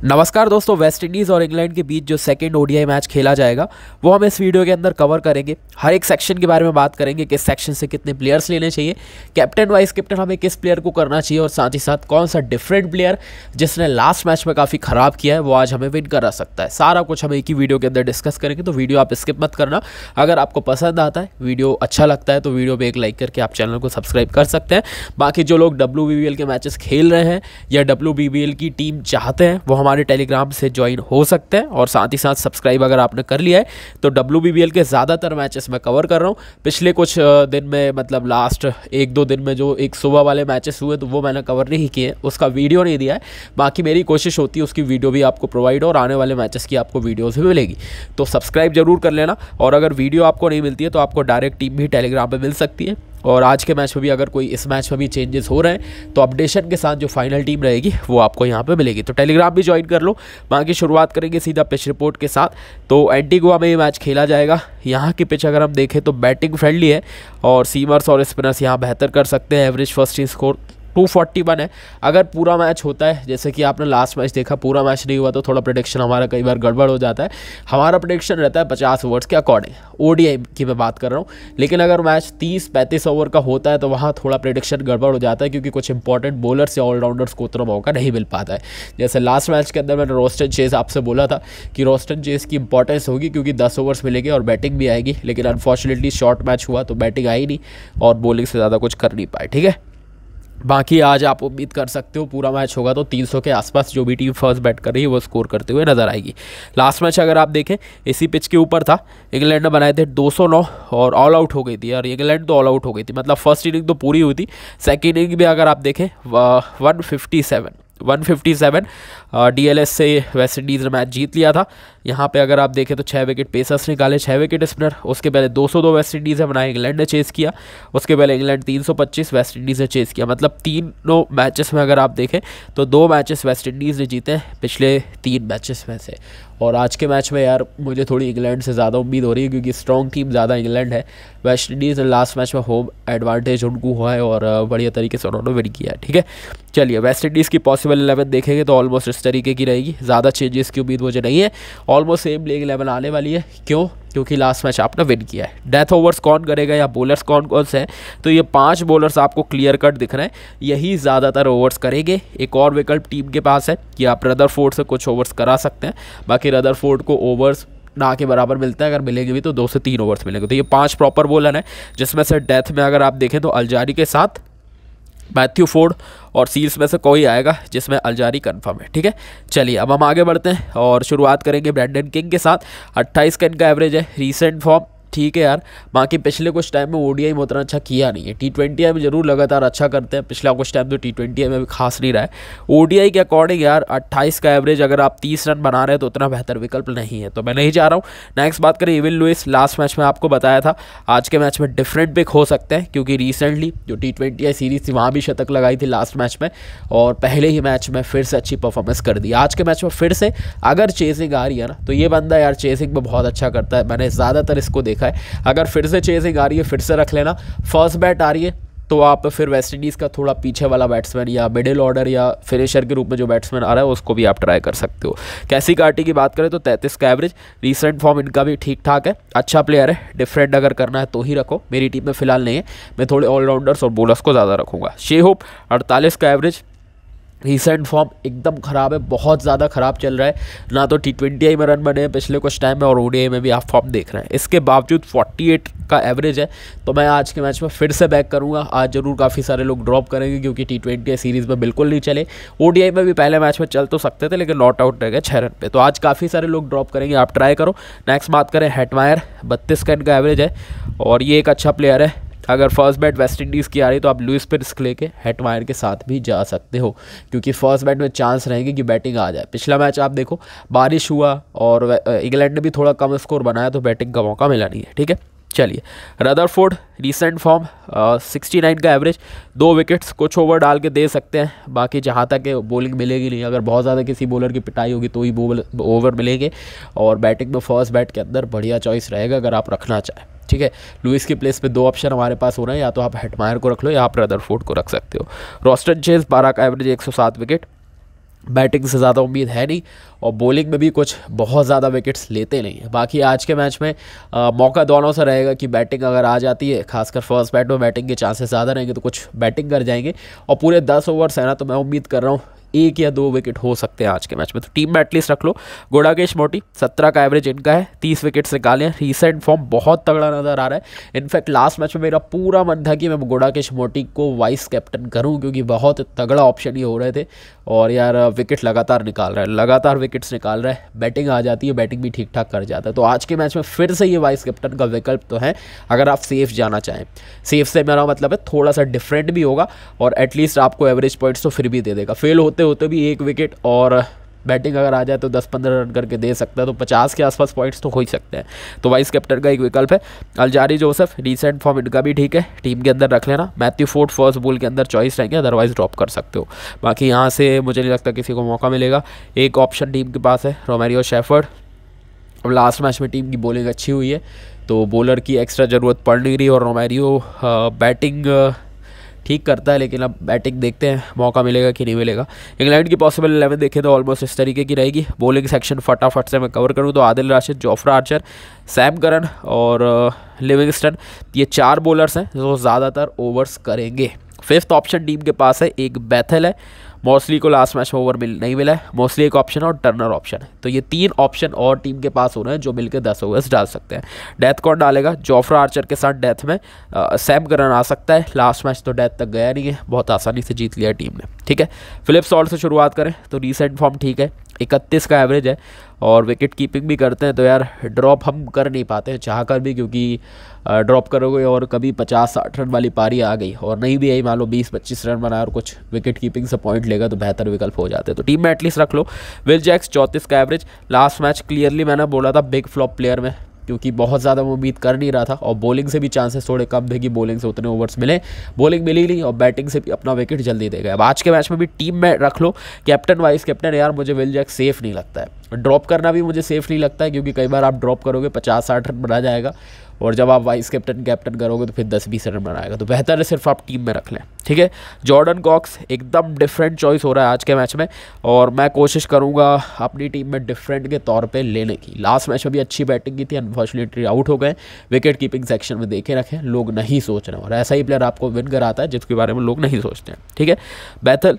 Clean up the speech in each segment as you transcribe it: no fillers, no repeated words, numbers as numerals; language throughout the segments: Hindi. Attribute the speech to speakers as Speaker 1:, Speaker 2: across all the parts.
Speaker 1: नमस्कार दोस्तों, वेस्ट इंडीज़ और इंग्लैंड के बीच जो सेकंड ओडीआई मैच खेला जाएगा वो हम इस वीडियो के अंदर कवर करेंगे। हर एक सेक्शन के बारे में बात करेंगे, किस सेक्शन से कितने प्लेयर्स लेने चाहिए, कैप्टन वाइस कैप्टन हमें किस प्लेयर को करना चाहिए और साथ ही साथ कौन सा डिफरेंट प्लेयर जिसने लास्ट मैच में काफ़ी ख़राब किया है वो आज हमें विन करा सकता है। सारा कुछ हम एक ही वीडियो के अंदर डिस्कस करेंगे, तो वीडियो आप स्किप मत करना। अगर आपको पसंद आता है, वीडियो अच्छा लगता है तो वीडियो पर एक लाइक करके आप चैनल को सब्सक्राइब कर सकते हैं। बाकी जो लोग WBBL के मैचेस खेल रहे हैं या WBBL की टीम चाहते हैं वो हमारे टेलीग्राम से ज्वाइन हो सकते हैं। और साथ ही साथ सब्सक्राइब अगर आपने कर लिया है तो WBBL के ज़्यादातर मैचेस मैं कवर कर रहा हूँ। पिछले कुछ दिन में, मतलब लास्ट 1-2 दिन में जो एक सुबह वाले मैचेस हुए तो वो मैंने कवर नहीं किए, उसका वीडियो नहीं दिया है। बाकी मेरी कोशिश होती है उसकी वीडियो भी आपको प्रोवाइड और आने वाले मैचेस की आपको वीडियोज़ भी मिलेगी, तो सब्सक्राइब जरूर कर लेना। और अगर वीडियो आपको नहीं मिलती है तो आपको डायरेक्ट टीम भी टेलीग्राम पर मिल सकती है। और आज के मैच में भी अगर कोई इस मैच में भी चेंजेस हो रहे हैं तो अपडेशन के साथ जो फाइनल टीम रहेगी वो आपको यहाँ पे मिलेगी, तो टेलीग्राम भी ज्वाइन कर लो। बाकी शुरुआत करेंगे सीधा पिच रिपोर्ट के साथ। तो एंटीगुआ में ये मैच खेला जाएगा। यहाँ की पिच अगर हम देखें तो बैटिंग फ्रेंडली है और सीमर्स और स्पिनर्स यहाँ बेहतर कर सकते हैं। एवरेज फर्स्ट इनिंग स्कोर 241 है। अगर पूरा मैच होता है, जैसे कि आपने लास्ट मैच देखा पूरा मैच नहीं हुआ तो थोड़ा प्रेडिक्शन हमारा कई बार गड़बड़ हो जाता है। हमारा प्रेडिक्शन रहता है 50 ओवर्स के अकॉर्डिंग, ओडीआई की मैं बात कर रहा हूँ। लेकिन अगर मैच 30-35 ओवर का होता है तो वहाँ थोड़ा प्रेडिक्शन गड़बड़ हो जाता है, क्योंकि कुछ इंपॉर्टेंट बॉलर्स या ऑलराउंडर्स को उतना मौका नहीं मिल पाता है। जैसे लास्ट मैच के अंदर मैंने रोस्टन चेज आपसे बोला था कि रोस्टन चेज की इंपॉर्टेंस होगी क्योंकि 10 ओवर्स मिलेंगे और बैटिंग भी आएगी, लेकिन अनफॉर्चुनेटली शॉर्ट मैच हुआ तो बैटिंग आई नहीं और बॉलिंग से ज़्यादा कुछ कर नहीं पाए। ठीक है, बाकी आज आप उम्मीद कर सकते हो पूरा मैच होगा तो 300 के आसपास जो भी टीम फर्स्ट बैट कर रही है वो स्कोर करते हुए नजर आएगी। लास्ट मैच अगर आप देखें इसी पिच के ऊपर था, इंग्लैंड ने बनाए थे 209 और ऑल आउट हो गई थी। और इंग्लैंड तो ऑल आउट हो गई थी, मतलब फर्स्ट इनिंग तो पूरी हुई थी, सेकेंड इनिंग भी अगर आप देखें 157 DLS से वेस्ट इंडीज़ ने मैच जीत लिया था। यहाँ पे अगर आप देखें तो 6 विकेट पेसर्स निकाले, 6 विकेट स्पिनर। उसके पहले 202 वेस्ट इंडीज़ ने बनाए, इंग्लैंड ने चेस किया। उसके पहले इंग्लैंड 325 वेस्ट इंडीज़ ने चेस किया। मतलब तीनों मैचेस में अगर आप देखें तो 2 मैचेस वेस्ट इंडीज़ ने जीते हैं पिछले 3 मैचेस में से। और आज के मैच में यार मुझे थोड़ी इंग्लैंड से ज़्यादा उम्मीद हो रही है, क्योंकि स्ट्रॉन्ग टीम ज़्यादा इंग्लैंड है। वेस्ट इंडीज़ ने लास्ट मैच में होम एडवांटेज उनको हुआ है और बढ़िया तरीके से उन्होंने विन किया है। ठीक है, चलिए वेस्ट इंडीज़ की पॉसिबल 11 देखेंगे तो ऑलमोस्ट इस तरीके की रहेगी। ज़्यादा चेंजेस की उम्मीद मुझे नहीं है, ऑलमोस्ट सेम प्लेइंग 11 आने वाली है। क्यों? क्योंकि लास्ट मैच आपने विन किया है। डेथ ओवर्स कौन करेगा या बॉलर्स कौन कौन से हैं, तो ये 5 बॉलर्स आपको क्लियर कट दिख रहे हैं, यही ज़्यादातर ओवर्स करेंगे। एक और विकल्प टीम के पास है कि आप रदरफोर्ड से कुछ ओवर्स करा सकते हैं। बाकी रदरफोर्ड को ओवर्स ना के बराबर मिलता है, अगर मिलेंगे भी तो 2 से 3 ओवर्स मिलेंगे। तो ये 5 प्रॉपर बॉलर हैं, जिसमें से डेथ में अगर आप देखें तो अलजारी के साथ मैथ्यू फोर्ड और सील्स में से कोई आएगा, जिसमें अलजारी कंफर्म है। ठीक है, चलिए अब हम आगे बढ़ते हैं और शुरुआत करेंगे ब्रैंडन किंग के साथ। 28 का इनका एवरेज है, रीसेंट फॉर्म ठीक है यार। बाकी पिछले कुछ टाइम में ओडीआई में उतना अच्छा किया नहीं है। T20 में जरूर लगातार अच्छा करते हैं, पिछला कुछ टाइम तो T20 में भी खास नहीं रहा है। ओडीआई के अकॉर्डिंग यार 28 का एवरेज अगर आप 30 रन बना रहे हैं तो उतना बेहतर विकल्प नहीं है, तो मैं नहीं जा रहा हूँ। नेक्स्ट बात करें इविन लुइस, लास्ट मैच में आपको बताया था आज के मैच में डिफरेंट पिक हो सकते हैं, क्योंकि रिसेंटली जो T20 सीरीज़ थी वहाँ भी शतक लगाई थी लास्ट मैच में और पहले ही मैच में फिर से अच्छी परफॉर्मेंस कर दी। आज के मैच में फिर से अगर चेसिंग आ रही है ना तो ये बंदा यार चेसिंग में बहुत अच्छा करता है, मैंने ज़्यादातर इसको देखा है। अगर फिर से चेसिंग आ रही है फिर से रख लेना। फर्स्ट बैट आ रही है तो आप फिर वेस्ट इंडीज़ का थोड़ा पीछे वाला बैट्समैन या मिडिल ऑर्डर या फिनिशर के रूप में जो बैट्समैन आ रहा है उसको भी आप ट्राई कर सकते हो। कैसी कार्टी की बात करें तो 33 का एवरेज, रीसेंट फॉर्म इनका भी ठीक ठाक है, अच्छा प्लेयर है। डिफरेंट अगर करना है तो ही रखो, मेरी टीम में फिलहाल नहीं है, मैं थोड़े ऑलराउंडर्स और बॉलर्स को ज़्यादा रखूँगा। शेहोप 48 का एवरेज, रीसेंट फॉर्म एकदम ख़राब है, बहुत ज़्यादा ख़राब चल रहा है। ना तो T20 में रन बने हैं पिछले कुछ टाइम में और ओडीआई में भी आप फॉर्म देख रहे हैं। इसके बावजूद 48 का एवरेज है, तो मैं आज के मैच में फिर से बैक करूंगा। आज जरूर काफ़ी सारे लोग ड्रॉप करेंगे क्योंकि T20 सीरीज़ में बिल्कुल नहीं चले। ओडीआई में भी पहले मैच में चल तो सकते थे लेकिन नॉट आउट रह गए 6 रन पे, तो आज काफ़ी सारे लोग ड्रॉप करेंगे, आप ट्राई करो। नेक्स्ट बात करें हेटमायर, 32 का इनका एवरेज है और ये एक अच्छा प्लेयर है। अगर फर्स्ट बैट वेस्ट इंडीज़ की आ रही तो आप लुइस पे रिस्क लेके हेटमायर के साथ भी जा सकते हो, क्योंकि फर्स्ट बैट में चांस रहेंगे कि बैटिंग आ जाए। पिछला मैच आप देखो बारिश हुआ और इंग्लैंड ने भी थोड़ा कम स्कोर बनाया तो बैटिंग का मौका मिला नहीं है। ठीक है, चलिए रदरफोर्ड रीसेंट फॉर्म 69 का एवरेज, 2 विकेट्स, कुछ ओवर डाल के दे सकते हैं। बाकी जहाँ तक बॉलिंग मिलेगी नहीं, अगर बहुत ज़्यादा किसी बॉलर की पिटाई होगी तो ही ओवर मिलेंगे। और बैटिंग में फर्स्ट बैट के अंदर बढ़िया चॉइस रहेगा अगर आप रखना चाहें। ठीक है, लुइस की प्लेस पे 2 ऑप्शन हमारे पास हो रहे हैं, या तो आप हेटमायर को रख लो या आप रदरफोर्ड को रख सकते हो। रोस्टन चेज 12 का एवरेज, 107 विकेट। बैटिंग से ज़्यादा उम्मीद है नहीं, और बॉलिंग में भी कुछ बहुत ज़्यादा विकेट्स लेते नहीं हैं। बाकी आज के मैच में मौका दोनों से रहेगा कि बैटिंग अगर आ जाती है, खासकर फर्स्ट बैट में बैटिंग के चांसेस ज़्यादा रहेंगे, तो कुछ बैटिंग कर जाएंगे। और पूरे 10 ओवर्स है ना, तो मैं उम्मीद कर रहा हूँ 1 या 2 विकेट हो सकते हैं आज के मैच में। तो टीम में एटलीस्ट रख लो गुडाकेश मोटी, 17 का एवरेज इनका है, 30 विकेट्स निकाले हैं। रीसेंट फॉर्म बहुत तगड़ा नज़र आ रहा है। इनफैक्ट लास्ट मैच में मेरा पूरा मन था कि मैं गुडाकेश मोटी को वाइस कैप्टन करूं, क्योंकि बहुत तगड़ा ऑप्शन ही हो रहे थे। और यार विकेट लगातार निकाल रहा है, लगातार विकेट्स निकाल रहा है, बैटिंग आ जाती है, बैटिंग भी ठीक ठाक कर जाता है। तो आज के मैच में फिर से ये वाइस कैप्टन का विकल्प तो है, अगर आप सेफ जाना चाहें। सेफ से मेरा मतलब है थोड़ा सा डिफरेंट भी होगा, और एटलीस्ट आपको एवरेज पॉइंट्स तो फिर भी दे देगा। फेल होते होते भी 1 विकेट और बैटिंग अगर आ जाए तो 10-15 रन करके दे सकता है, तो 50 के आसपास पॉइंट्स तो हो ही सकते हैं। तो वाइस कैप्टन का एक विकल्प है। अलजारी जोसेफ, रीसेंट फॉर्म इनका भी ठीक है, टीम के अंदर रख लेना। मैथ्यू फोर्ड फर्स्ट बॉल के अंदर चॉइस रहेंगे, अदरवाइज ड्रॉप कर सकते हो। बाकी यहाँ से मुझे नहीं लगता किसी को मौका मिलेगा। एक ऑप्शन टीम के पास है, रोमेरियो शेफर्ड। अब लास्ट मैच में टीम की बॉलिंग अच्छी हुई है, तो बॉलर की एक्स्ट्रा ज़रूरत पड़ नहीं रही, और रोमेरियो बैटिंग ठीक करता है, लेकिन अब बैटिंग देखते हैं मौका मिलेगा कि नहीं मिलेगा। इंग्लैंड की पॉसिबल 11 देखें तो ऑलमोस्ट इस तरीके की रहेगी। बॉलिंग सेक्शन फटाफट से मैं कवर करूं तो Adil Rashid, Jofra Archer, Sam Curran और लिविंगस्टन, ये 4 बॉलर्स हैं जो ज़्यादातर ओवर्स करेंगे। 5th ऑप्शन टीम के पास है, एक बैथल है, मॉसली को लास्ट मैच में ओवर नहीं मिला है, मॉसली एक ऑप्शन है और टर्नर ऑप्शन है। तो ये 3 ऑप्शन और टीम के पास हो रहे हैं जो मिलकर 10 ओवर्स डाल सकते हैं। डेथ कौन डालेगा? जोफ्रा आर्चर के साथ डेथ में सैम करन आ सकता है। लास्ट मैच तो डेथ तक गया नहीं है, बहुत आसानी से जीत लिया टीम ने। ठीक है, फिलिप सॉल्ट से शुरुआत करें तो रीसेंट फॉर्म ठीक है, 31 का एवरेज है, और विकेट कीपिंग भी करते हैं। तो यार ड्रॉप हम कर नहीं पाते हैं चाह कर भी, क्योंकि ड्रॉप करोगे और कभी 50-60 रन वाली पारी आ गई और नहीं भी आई, मान लो 20-25 रन बनाया और कुछ विकेट कीपिंग से पॉइंट लेगा, तो बेहतर विकल्प हो जाते हैं। तो टीम में एटलीस्ट रख लो विल जैक्स, 34 का एवरेज। लास्ट मैच क्लियरली मैंने बोला था बिग फ्लॉप प्लेयर में, क्योंकि बहुत ज़्यादा उम्मीद कर नहीं रहा था, और बॉलिंग से भी चांसेस थोड़े कम थे कि बॉलिंग से उतने ओवर्स मिले। बॉलिंग मिली नहीं, और बैटिंग से भी अपना विकेट जल्दी दे गया। अब आज के मैच में भी टीम में रख लो कैप्टन वाइस कैप्टन। यार मुझे विल जैक्स सेफ नहीं लगता है, ड्रॉप करना भी मुझे सेफ नहीं लगता है, क्योंकि कई बार आप ड्रॉप करोगे 50-60 रन बना जाएगा, और जब आप वाइस कैप्टन कैप्टन करोगे तो फिर 10-20 रन बनाएगा। तो बेहतर है सिर्फ आप टीम में रख लें। ठीक है, जॉर्डन कॉक्स एकदम डिफरेंट चॉइस हो रहा है आज के मैच में, और मैं कोशिश करूंगा अपनी टीम में डिफरेंट के तौर पे लेने की। लास्ट मैच में भी अच्छी बैटिंग की थी, अनफॉर्चुनेटली आउट हो गए। विकेट कीपिंग सेक्शन में देखे रखें, लोग नहीं सोच रहे हैं, और ऐसा ही प्लेयर आपको विन कराता है जिसके बारे में लोग नहीं सोचते हैं। ठीक है, बैथल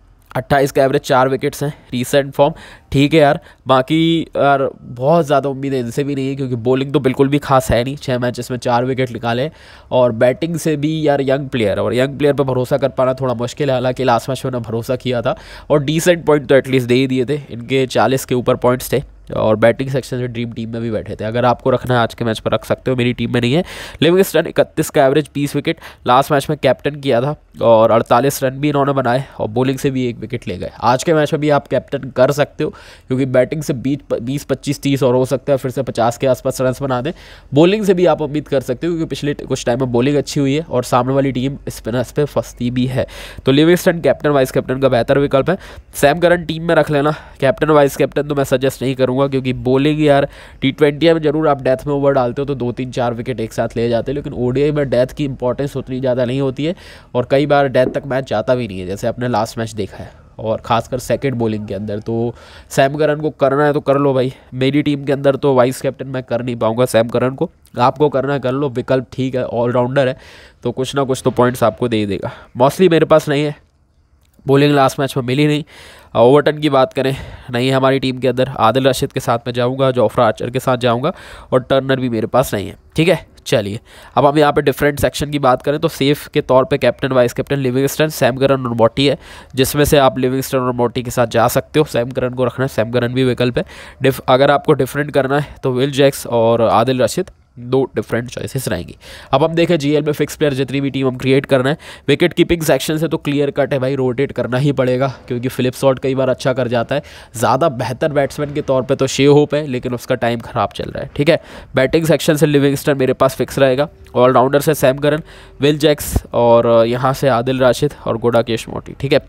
Speaker 1: 28 का एवरेज, 4 विकेट्स हैं, रीसेंट फॉर्म ठीक है यार। बाकी यार बहुत ज़्यादा उम्मीद इनसे भी नहीं है, क्योंकि बॉलिंग तो बिल्कुल भी खास है नहीं, 6 मैचेस में 4 विकेट निकाले, और बैटिंग से भी यार यंग प्लेयर, और यंग प्लेयर पर भरोसा कर पाना थोड़ा मुश्किल है। हालांकि लास्ट मैच में भरोसा किया था, और डिसेंट पॉइंट तो एटलीस्ट दे ही दिए थे, इनके 40 के ऊपर पॉइंट्स थे, और बैटिंग सेक्शन से ड्रीम टीम में भी बैठे थे। अगर आपको रखना है आज के मैच पर रख सकते हो, मेरी टीम में नहीं है। लिविंगस्टन 31 का एवरेज, 20 विकेट, लास्ट मैच में कैप्टन किया था, और 48 रन भी इन्होंने बनाए, और बॉलिंग से भी 1 विकेट ले गए। आज के मैच में भी आप कैप्टन कर सकते हो, क्योंकि बैटिंग से 20-25-30 और हो सकता है, फिर से 50 के आसपास रन बना दें। बॉलिंग से भी आप उम्मीद कर सकते हो, क्योंकि पिछले कुछ टाइम में बॉलिंग अच्छी हुई है, और सामने वाली टीम स्पिनर्स पे फंसती भी है। तो लिविंगस्टन कैप्टन वाइस कैप्टन का बेहतर विकल्प है। सैम करन टीम में रख लेना, कैप्टन वाइस कैप्टन तो मैं सजेस्ट नहीं करूँगा, क्योंकि बॉलिंग यार T20 में जरूर आप डेथ में ओवर डालते हो तो 2-3-4 विकेट एक साथ ले जाते हो, लेकिन ओडीआई में डेथ की इंपॉर्टेंस उतनी ज़्यादा नहीं होती है, और कई बार डेथ तक मैच जाता भी नहीं है, जैसे आपने लास्ट मैच देखा है, और खासकर सेकंड बॉलिंग के अंदर। तो सैम करन को करना है तो कर लो भाई, मेरी टीम के अंदर तो वाइस कैप्टन मैं कर नहीं पाऊंगा सैम करन को, आपको करना है कर लो, विकल्प ठीक है, ऑलराउंडर है, तो कुछ ना कुछ तो पॉइंट्स आपको दे ही देगा। मॉसली मेरे पास नहीं है, बॉलिंग लास्ट मैच में मिली नहीं। ओवरटन की बात करें, नहीं है हमारी टीम के अंदर। आदिल रशीद के साथ मैं जाऊंगा, जोफ्रा आर्चर के साथ जाऊंगा, और टर्नर भी मेरे पास नहीं है। ठीक है, चलिए अब हम यहाँ पे डिफरेंट सेक्शन की बात करें तो सेफ के तौर पे captain vice captain Livingstone, Sam Curran और मोटी है, जिसमें से आप लिविंगस्टन और मोटी के साथ जा सकते हो। सैम करन को रखना है, सैम करन भी विकल्प है। अगर आपको डिफरेंट करना है तो विल जैक्स और आदिल रशीद, 2 डिफरेंट चॉइसेस रहेंगी। अब हम देखें जीएल में फिक्स प्लेयर जितनी भी टीम हम क्रिएट करना है, विकेट कीपिंग सेक्शन से तो क्लियर कट है भाई, रोटेट करना ही पड़ेगा, क्योंकि फिलिप सॉल्ट कई बार अच्छा कर जाता है। ज़्यादा बेहतर बैट्समैन के तौर पे तो शे होप है, लेकिन उसका टाइम ख़राब चल रहा है। ठीक है, बैटिंग सेक्शन से लिविंगस्टन मेरे पास फिक्स रहेगा, ऑलराउंडर से सैम करन, विल जैक्स, और यहाँ से आदिल राशिद और गुडाकेश मोटी। ठीक है,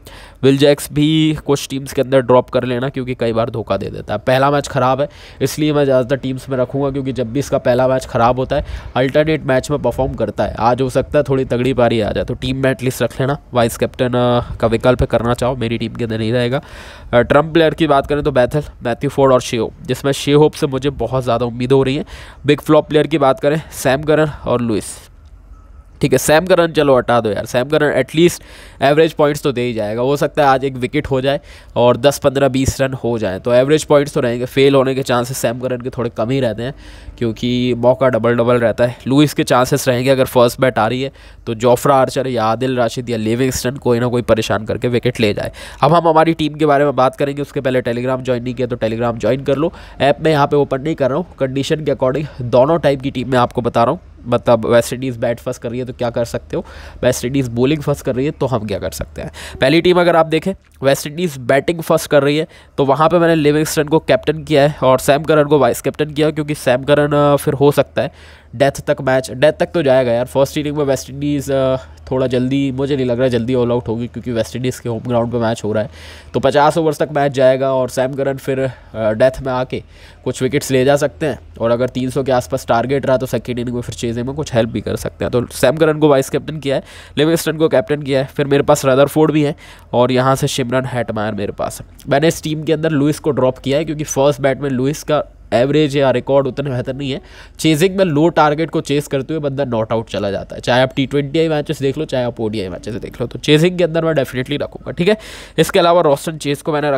Speaker 1: विल जैक्स भी कुछ टीम्स के अंदर ड्रॉप कर लेना, क्योंकि कई बार धोखा दे देता है। पहला मैच ख़राब है इसलिए मैं ज़्यादातर टीम्स में रखूँगा, क्योंकि जब भी इसका पहला मैच ख़राब होता है अल्टरनेट मैच में परफॉर्म करता है। आज हो सकता है थोड़ी तगड़ी पारी आ जाए, तो टीम में एटलीस्ट रख लेना। वाइस कैप्टन का विकल्प करना चाहो, मेरी टीम के अंदर नहीं रहेगा। ट्रम्प प्लेयर की बात करें तो बैथल, मैथ्यू फोर्ड और शेहोप, जिसमें शेहोप से मुझे बहुत ज़्यादा उम्मीद हो रही है। बिग फ्लॉप प्लेयर की बात करें सैम करन और लुइस। ठीक है, सैम करन चलो हटा दो यार, Sam Curran at least average points तो दे ही जाएगा। हो सकता है आज एक विकेट हो जाए और 10 15 20 रन हो जाए, तो एवरेज पॉइंट्स तो रहेंगे। फेल होने के चांसेस सैम करन के थोड़े कम ही रहते हैं, क्योंकि मौका डबल डबल रहता है। लुइस के चांसेस रहेंगे अगर फर्स्ट बैट आ रही है तो जोफ्रा आर्चर या आदिल राशिद या लिविंगस्टन कोई ना कोई परेशान करके विकेट ले जाए। अब हम हमारी टीम के बारे में बात करेंगे, उसके पहले टेलीग्राम ज्वाइन नहीं किया तो टेलीग्राम ज्वाइन कर लो। ऐप में यहाँ पे ओपन नहीं कर रहा हूँ, कंडीशन के अकॉर्डिंग दोनों टाइप की टीम में आपको बता रहा हूँ। मतलब वेस्ट इंडीज़ बैट फर्स्ट कर रही है तो क्या कर सकते हो, वेस्ट इंडीज़ बॉलिंग फर्स्ट कर रही है तो हम क्या कर सकते हैं। पहली टीम अगर आप देखें वेस्ट इंडीज़ बैटिंग फर्स्ट कर रही है, तो वहाँ पे मैंने लिविंगस्टन को कैप्टन किया है और सैम करन को वाइस कैप्टन किया, क्योंकि सैम करन फिर हो सकता है डेथ तक तो जाएगा यार। फर्स्ट इनिंग में वेस्ट इंडीज़ थोड़ा जल्दी, मुझे नहीं लग रहा जल्दी ऑल आउट होगी, क्योंकि वेस्ट इंडीज़ के होम ग्राउंड पे मैच हो रहा है, तो 50 ओवर्स तक मैच जाएगा और सैम करन फिर डेथ में आके कुछ विकेट्स ले जा सकते हैं, और अगर 300 के आसपास टारगेट रहा तो सेकेंड इनिंग में फिर चेजिंग में कुछ हेल्प भी कर सकते हैं। तो सैम करन को वाइस कैप्टन किया है, लिविंगस्टन को कैप्टन किया है, फिर मेरे पास रदरफोर्ड भी है और यहाँ से शिमरन हैटमायर मेरे पास है। मैंने इस टीम के अंदर लुइस को ड्रॉप किया है, क्योंकि फर्स्ट बैट में लुइस का एवरेज या रिकॉर्ड उतना बेहतर नहीं है। चेजिंग में लो टारगेट को चेस करते हुए बंदा नॉट आउट चला जाता है, चाहे आप T20 मैचेस देख लो चाहे आप ODI मैचेस देख लो, तो चेजिंग के अंदर मैं डेफिनेटली रखूँगा। ठीक है, इसके अलावा रोस्टन चेस को मैंने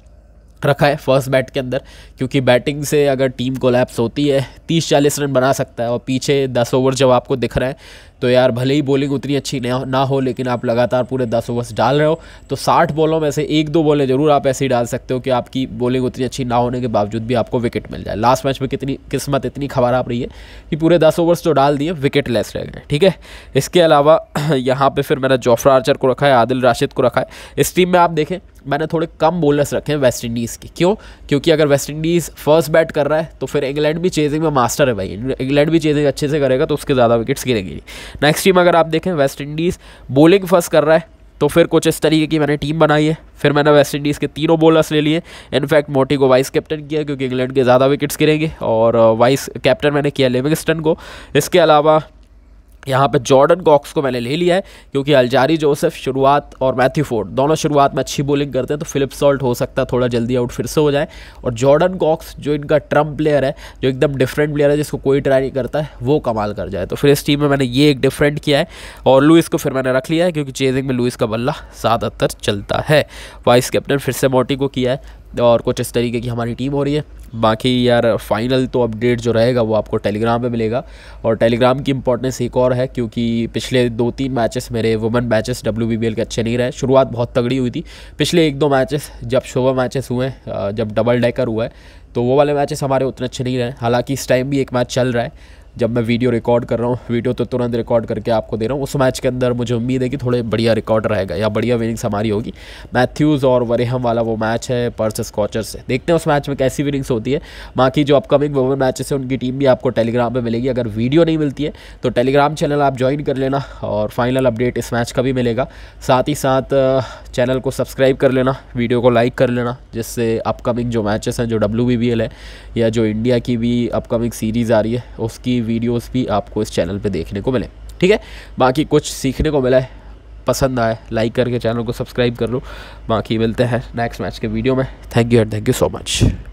Speaker 1: रखा है फर्स्ट बैट के अंदर, क्योंकि बैटिंग से अगर टीम कोलैप्स होती है 30-40 रन बना सकता है, और पीछे 10 ओवर जब आपको दिख रहे हैं तो यार भले ही बॉलिंग उतनी अच्छी ना हो, लेकिन आप लगातार पूरे 10 ओवर्स डाल रहे हो, तो 60 बॉलों में से 1-2 बॉलें जरूर आप ऐसे ही डाल सकते हो कि आपकी बॉलिंग उतनी अच्छी ना होने के बावजूद भी आपको विकेट मिल जाए। लास्ट मैच में कितनी किस्मत इतनी खराब रही है कि पूरे 10 ओवर्स तो डाल दिए, विकेट लेस रह गए। ठीक है, इसके अलावा यहाँ पे फिर मैंने जोफ्रा आर्चर को रखा है, आदिल राशिद को रखा है। इस टीम में आप देखें मैंने थोड़े कम बॉलर्स रखे हैं वेस्ट इंडीज़ की। क्यों? क्योंकि अगर वेस्ट इंडीज़ फर्स्ट बैट कर रहा है तो फिर इंग्लैंड भी चेजिंग में मास्टर है भाई, इंग्लैंड भी चेजिंग अच्छे से करेगा तो उसके ज़्यादा विकेट्स गिरेंगे। नेक्स्ट टीम अगर आप देखें वेस्ट इंडीज़ बॉलिंग फर्स्ट कर रहा है, तो फिर कुछ इस तरीके की मैंने टीम बनाई है। फिर मैंने वेस्ट इंडीज़ के तीनों बॉलर्स ले लिए, इनफैक्ट मोटी को वाइस कैप्टन किया क्योंकि इंग्लैंड के ज़्यादा विकेट्स गिरेंगे, और वाइस कैप्टन मैंने किया लिविंगस्टन को। इसके अलावा यहाँ पे जॉर्डन कॉक्स को मैंने ले लिया है, क्योंकि अल्जारी जोसेफ शुरुआत और मैथ्यू फोर्ड दोनों शुरुआत में अच्छी बॉलिंग करते हैं, तो फिलिप सॉल्ट हो सकता है थोड़ा जल्दी आउट फिर से हो जाए, और जॉर्डन कॉक्स जो इनका ट्रम्प प्लेयर है, जो एकदम डिफरेंट प्लेयर है जिसको कोई ट्राई नहीं करता है, वो कमाल कर जाए। तो फिर इस टीम में मैंने ये एक डिफरेंट किया है, और लुइस को फिर मैंने रख लिया है क्योंकि चेजिंग में लुइस का बल्ला ज़्यादातर चलता है। वाइस कैप्टन फिर से मोटी को किया है, और कुछ इस तरीके की हमारी टीम हो रही है। बाकी यार फाइनल तो अपडेट जो रहेगा वो आपको टेलीग्राम पे मिलेगा, और टेलीग्राम की इंपॉर्टेंस एक और है क्योंकि पिछले 2-3 मैचेस मेरे वुमेन मैचेस WBBL के अच्छे नहीं रहे। शुरुआत बहुत तगड़ी हुई थी, पिछले 1-2 मैचेस जब शोभा मैचेस हुए, जब डबल डेकर हुआ है, तो वो वाले मैचेस हमारे उतने अच्छे नहीं रहे। हालांकि इस टाइम भी एक मैच चल रहा है, जब मैं वीडियो रिकॉर्ड कर रहा हूँ, वीडियो तो तुरंत रिकॉर्ड करके आपको दे रहा हूँ। उस मैच के अंदर मुझे उम्मीद है कि थोड़े बढ़िया रिकॉर्ड रहेगा या बढ़िया विनिंग्स हमारी होगी। मैथ्यूज़ और वरेहम वाला वो मैच है पर्स स्कॉचर्स से, देखते हैं उस मैच में कैसी विनिंग्स होती है। बाकी जो अपकमिंग वुमेन मैचेस है उनकी टीम भी आपको टेलीग्राम पे मिलेगी। अगर वीडियो नहीं मिलती है तो टेलीग्राम चैनल आप ज्वाइन कर लेना, और फाइनल अपडेट इस मैच का भी मिलेगा। साथ ही साथ चैनल को सब्सक्राइब कर लेना, वीडियो को लाइक कर लेना, जिससे अपकमिंग जो मैचेस हैं, जो WBBL है या जो इंडिया की भी अपकमिंग सीरीज़ आ रही है, उसकी वीडियोस भी आपको इस चैनल पे देखने को मिले। ठीक है, बाकी कुछ सीखने को मिला है, पसंद आए लाइक करके चैनल को सब्सक्राइब कर लो। बाकी मिलते हैं नेक्स्ट मैच के वीडियो में। Thank you and thank you so much.